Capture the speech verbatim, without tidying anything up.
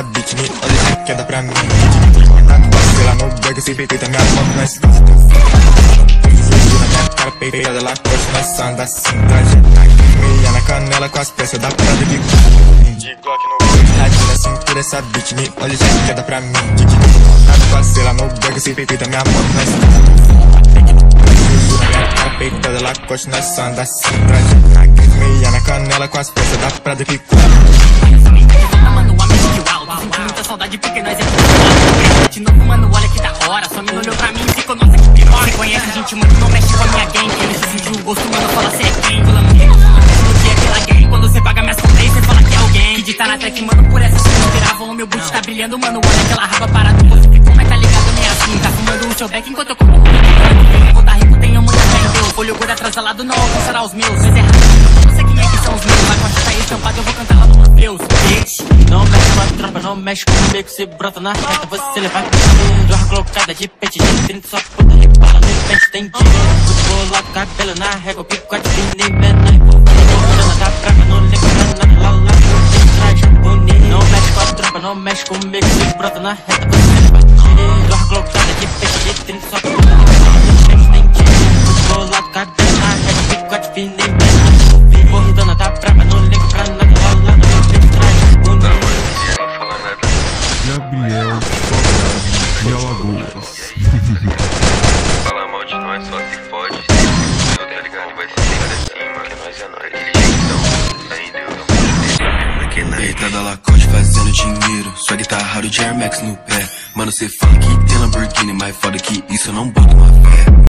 essa beat, me olha essa queda pra mim. Vacila no bag, se feita minha mão nós tá. Na minha cara, peitada, ela coxa, nós anda assim. Meia na canela com as peças da prada que de Glock no olho, radinho na cintura, essa beat, me olha essa queda pra mim. Vacila no bag, se feita minha mão nós tá. Na minha cara, peitada, ela coxa, nós anda assim. Meia na canela com as peças da prada que mano, a mente de alto. Sinto muita saudade porque nós é tudo de novo, mano, olha que da hora. Só me olhou pra mim e ficou, nossa, que pior. Você conhece a gente, mano, não mexe com a minha gang. Ele se sentiu o gosto, mano, fala cê é quem. Pula no game, no que é aquela gang. Quando você paga minhas contas, cê fala que é alguém. Que de tá na track, mano, por essa cê não virava. O meu boot tá brilhando, mano, olha aquela raba parada. Você ficou, mas tá ligado, nem assim. Tá fumando o seu back enquanto eu como. Vou tá rico, tenho muita fé em Deus. Olho gordo atrasalado, não alcançará os meus. Mas é rápido, não sei quem é que são os meus. Mas quando tá estampado, eu vou cantar lá no Morpheus. Bitch. Não mexe com a tropa, não mexe comigo. Se brota na reta, você levar com jorra colocada de pente de trinta, só puta repala de repente tem dinheiro. Vou lá, cabelo na régua, pico de fim, menor. Vou da brava, não ligo pra nada, lá lá, por trás, bonito. Não mexe com a tropa, não mexe comigo. Se brota na reta, você levar com jorra colocada de pente de trinta, só puta repala de repente tem dinheiro. Vou lá, cabelo na régua, pico de fim, menor. Vou dona da brava, não ligo pra nada, lá lá, por trás, bonito. Gabriel de Alagoas. Fala mal de nós, só se fode. Eu tô ligado, vai ser sempre assim, mano. Nós é nós. Ele então, deitada Lacoste fazendo dinheiro. Sua guitarra raro de Air Max no pé. Mano, cê fala que tem Lamborghini, mas foda que isso eu não boto uma fé.